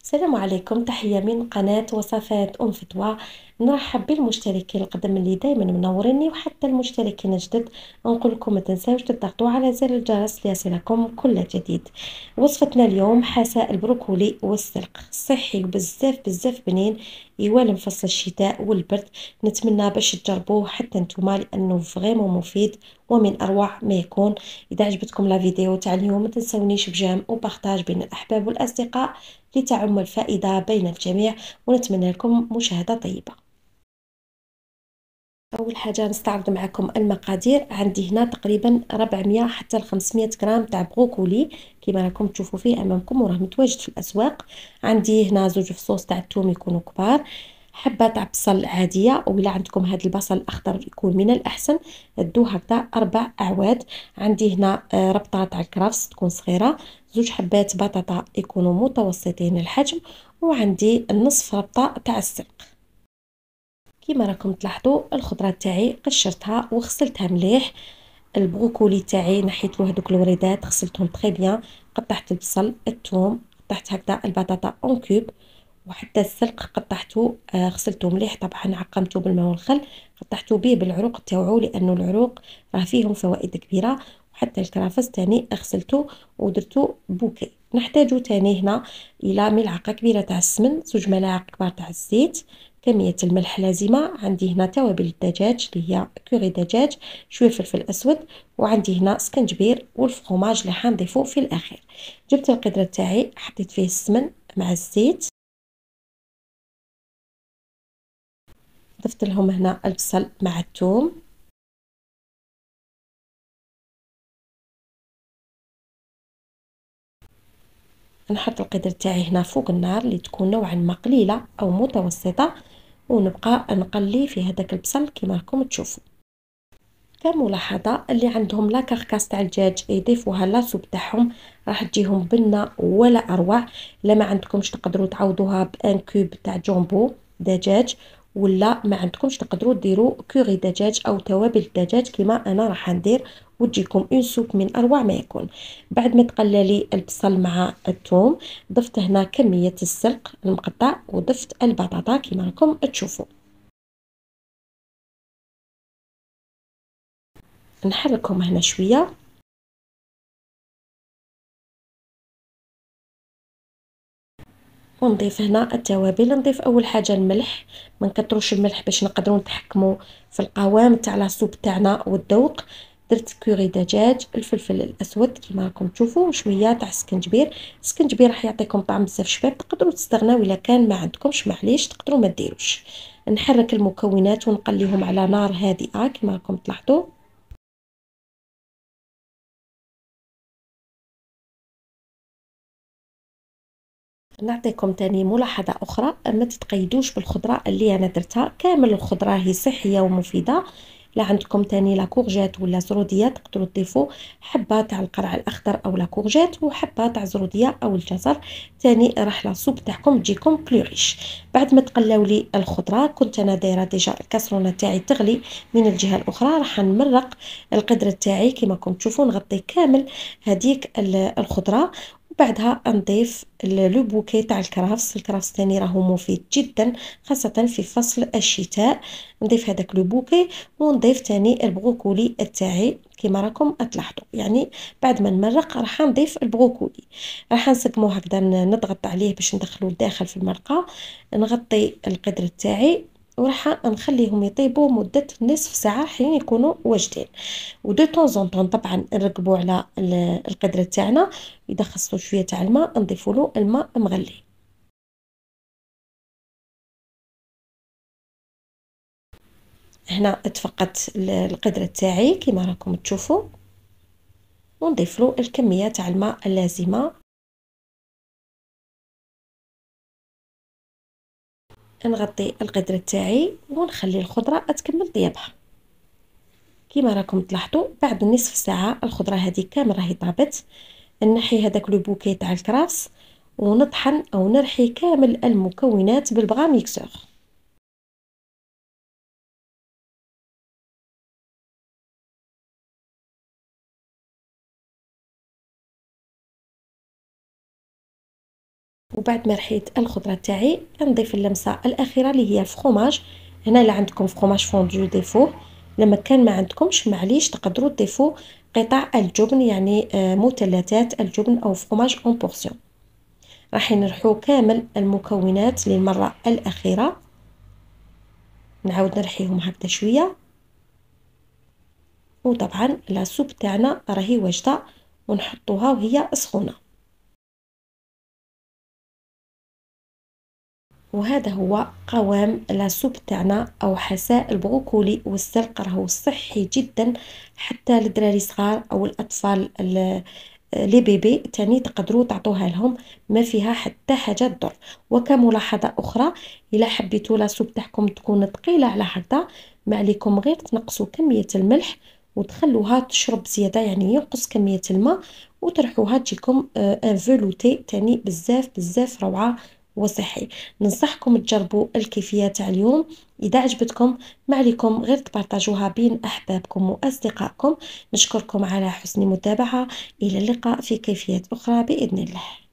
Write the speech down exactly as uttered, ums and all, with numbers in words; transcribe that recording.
السلام عليكم، تحية من قناة وصفات أم فتوى. نرحب بالمشتركين القدم اللي دايما منوريني، وحتى المشتركين الجدد نقول لكم ما تنساوش تضغطوا على زر الجرس ليصلكم كل جديد. وصفتنا اليوم حساء البروكولي والسلق، صحي وبزاف بزاف بنين، يوالم فصل الشتاء والبرد. نتمنى باش تجربوه حتى نتوما لانه فريمون مفيد ومن اروع ما يكون. اذا عجبتكم لا فيديو تاع اليوم ما تنسونيش بجام وبارطاج بين الاحباب والاصدقاء لتعم الفائدة بين الجميع، ونتمنى لكم مشاهدة طيبة. أول حاجة نستعرض معكم المقادير. عندي هنا تقريبا أربعمية حتى ل خمسمية غرام تاع بروكولي كما راكم تشوفوا فيه أمامكم وراه متواجد في الأسواق. عندي هنا زوج فصوص تاع الثوم يكونوا كبار، حبة تاع بصل عادية، وإلا عندكم هذا البصل الأخضر يكون من الأحسن دو هكذا أربع أعواد. عندي هنا آه، ربطة تاع الكرفس تكون صغيرة، زوج حبات بطاطا يكونوا متوسطين الحجم، وعندي النصف ربطة تاع السلق. كيما راكم تلاحظوا الخضرات تاعي قشرتها وغسلتها مليح. البروكولي تاعي نحيت له هذوك الوريدات، غسلتهم تري بيان. قطعت البصل، الثوم، قطعت هكذا البطاطا اون كوب، وحتى السلق قطعته آه غسلته مليح، طبعا عقمته بالماء والخل، قطعته به بالعروق تاوعو لانه العروق راه فيهم فوائد كبيره. وحتى الكرافس تاني غسلته ودرته بوكي. نحتاجو تاني هنا الى ملعقه كبيره تاع السمن، زوج ملاعق كبار تاع الزيت، كميه الملح لازمه. عندي هنا توابل الدجاج اللي هي كوري دجاج، شويه فلفل اسود، وعندي هنا سكنجبير والفرomاج اللي حنضيفه في الاخير. جبت القدر تاعي حطيت فيه السمن مع الزيت، ضفت لهم هنا البصل مع الثوم، نحط القدر تاعي هنا فوق النار اللي تكون نوعا ما قليله او متوسطه، ونبقى نقلي في هذاك البصل كما راكم تشوفوا. كملاحظه اللي عندهم لا كركاس تاع الدجاج يضيفوها لاصوب تاعهم، راح تجيهم بنه ولا اروع. الا ما عندكمش تقدروا تعوضوها بان كوب تاع جامبو دجاج، ولا ما عندكمش تقدروا ديروا كوري دجاج او توابل الدجاج كما انا راح ندير، وتجيكم اون سوب من اروع ما يكون. بعد ما تقلى لي البصل مع الثوم، ضفت هنا كميه السلق المقطع وضفت البطاطا كما راكم تشوفوا. نحركهم هنا شويه، ونضيف هنا التوابل. نضيف اول حاجه الملح، ما نكتروش الملح باش نقدروا نتحكموا في القوام تاع لاصوب تاعنا والذوق. درت كوري دجاج، الفلفل الاسود كما راكم تشوفوا، شويه تاع سكنجبير. السكنجبير راح يعطيكم طعم بزاف شباب، تقدروا تستغناو الا كان ما عندكمش، معليش تقدروا ما ديروش. نحرك المكونات ونقليهم على نار هادئه كما راكم تلاحظوا. نعطيكم تاني ملاحظة أخرى، ما تتقيدوش بالخضرة اللي أنا درتها، كامل الخضرة هي صحية ومفيدة. لا عندكم تاني لا كورجات ولا زرودية تقدروا تضيفوا حبة تاع القرع الأخضر أو لا كورجات، وحبة تاع زرودية أو الجزر، تاني راح لاصوب تاعكم تجيكم بلوريش. بعد ما تقلاو لي الخضرة، كنت أنا دايرة ديجا الكاسرونة تاعي تغلي من الجهة الأخرى، راح نمرق القدر تاعي كما راكم تشوفوا، نغطي كامل هذيك الخضرة. وبعدها نضيف لو بوكي تاع الكرفس. الكرفس تاني راهو مفيد جدا خاصة في فصل الشتاء. نضيف هذاك لو بوكي، ونضيف تاني البروكولي تاعي كما راكم تلاحظوا. يعني بعد ما نمرق راح نضيف البروكولي، راح نسقمو هكذا، نضغط عليه باش ندخلو الداخل في المرقة. نغطي القدر تاعي وراح نخليهم يطيبوا مدة نصف ساعة حين يكونوا واجدين. ودو طون زون طون طبعا نرقبوا على القدر تاعنا، اذا خصو شويه تاع الماء نضيفوا له الماء مغلي. هنا تفقدت القدر تاعي كما راكم تشوفوا، ونضيف له الكميه تاع الماء اللازمه. نغطي القدر تاعي ونخلي الخضره تكمل طيابها. كما راكم تلاحظوا بعد نصف ساعه الخضره هذه كامل راهي طابت. نحي هذاك لو بوكي تاع الكرفس، ونطحن او نرحي كامل المكونات بالبغا ميكسور. وبعد ما رحيت الخضره تاعي نضيف اللمسه الاخيره اللي هي الفرomاج. هنا اللي عندكم فرomاج فوندو ضيفوه، لما كان ما عندكمش معليش تقدروا تضيفوا قطع الجبن، يعني آه مثلثات الجبن او فرomاج اون بورسيون. راح نرحو كامل المكونات للمره الاخيره، نعاود نرحيهم هكذا شويه. وطبعا لاصوب تاعنا راهي واجده ونحطوها وهي سخونه. وهذا هو قوام لاصوب تاعنا او حساء البروكولي والسلق، راهو صحي جدا حتى للدراري صغار او الاطفال لي بيبي تاني تقدروا تعطوها لهم، ما فيها حتى حاجه تضر. وكملاحظه اخرى، الا حبيتوا لاصوب تاعكم تكون ثقيله على هكذا، ما عليكم غير تنقصوا كميه الملح وتخلوها تشرب زياده، يعني ينقص كميه الماء وترحوها تجيكم ان فلوتي تاني بزاف بزاف روعه وصحي. ننصحكم تجربوا الكيفيه تاع اليوم. اذا عجبتكم ما عليكم غير تبارطاجوها بين احبابكم واصدقائكم. نشكركم على حسن المتابعه، الى اللقاء في كيفيات اخرى باذن الله.